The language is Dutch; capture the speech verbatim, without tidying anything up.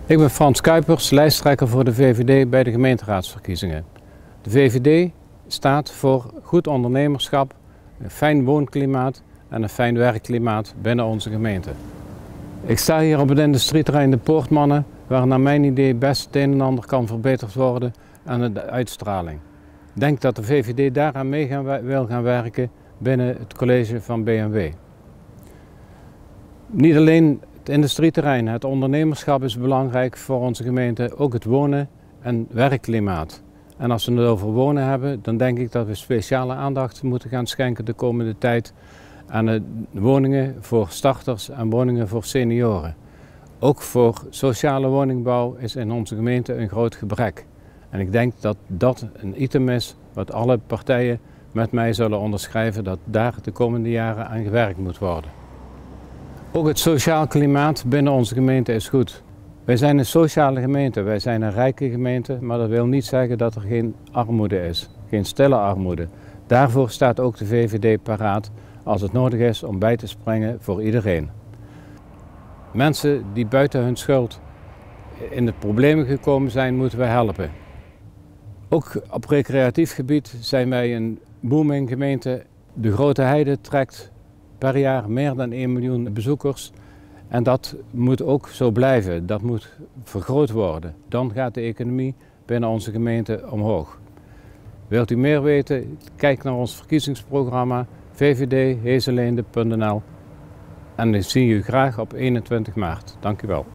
Ik ben Frans Kuipers, lijsttrekker voor de V V D bij de gemeenteraadsverkiezingen. De V V D staat voor goed ondernemerschap, een fijn woonklimaat en een fijn werkklimaat binnen onze gemeente. Ik sta hier op het industrieterrein De Poortmannen, waar naar mijn idee best het een en ander kan verbeterd worden aan de uitstraling. Ik denk dat de V V D daaraan mee gaan, wil gaan werken binnen het college van B M W. Niet alleen het industrieterrein, het ondernemerschap is belangrijk voor onze gemeente, ook het wonen en werkklimaat. En als we het over wonen hebben, dan denk ik dat we speciale aandacht moeten gaan schenken de komende tijd aan de woningen voor starters en woningen voor senioren. Ook voor sociale woningbouw is in onze gemeente een groot gebrek. En ik denk dat dat een item is wat alle partijen met mij zullen onderschrijven, dat daar de komende jaren aan gewerkt moet worden. Ook het sociaal klimaat binnen onze gemeente is goed. Wij zijn een sociale gemeente, wij zijn een rijke gemeente, maar dat wil niet zeggen dat er geen armoede is, geen stille armoede. Daarvoor staat ook de V V D paraat als het nodig is om bij te springen voor iedereen. Mensen die buiten hun schuld in de problemen gekomen zijn, moeten we helpen. Ook op recreatief gebied zijn wij een booming gemeente. De Grote Heide trekt per jaar meer dan één miljoen bezoekers. En dat moet ook zo blijven, dat moet vergroot worden. Dan gaat de economie binnen onze gemeente omhoog. Wilt u meer weten? Kijk naar ons verkiezingsprogramma v v d hezeleende punt n l en ik zie u graag op eenentwintig maart. Dank u wel.